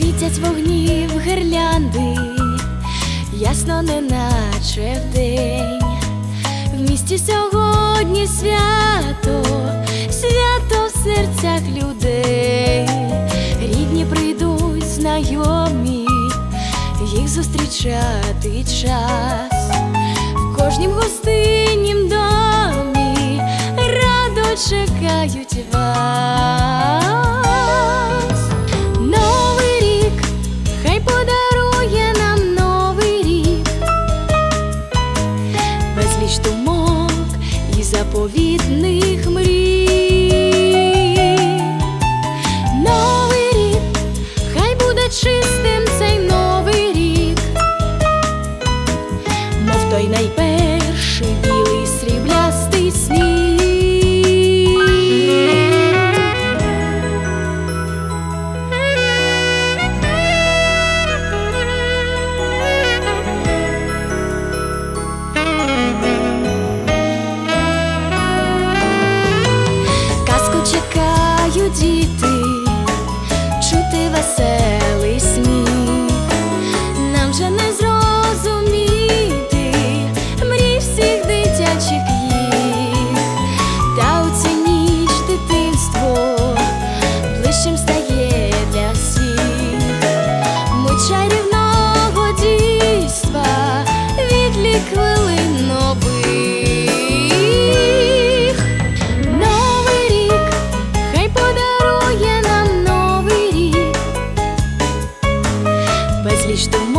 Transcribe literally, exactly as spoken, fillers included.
Світять вогнів гірлянди, ясно, неначе вдень. В місті сьогодні свято, свято в серцях людей. Рідні прийдуть, знайомі, їх зустрічати час. В кожнім гостиннім домі радо чекають вас. Новий рік, хай подарує нам новий рік, безліч думок і заповітних мрій. Новий рік, хай буде чистим цей новий рік, мов той найперший білий сріблястий сніг. Чекають діти, чути веселий сміх. Нам же не зрозуміти мрій всіх дитячих їх. Та у цю ніч дитинство ближчим стає для всіх. Мить чарівного дійства, відлік хвилин нових. Безліч думок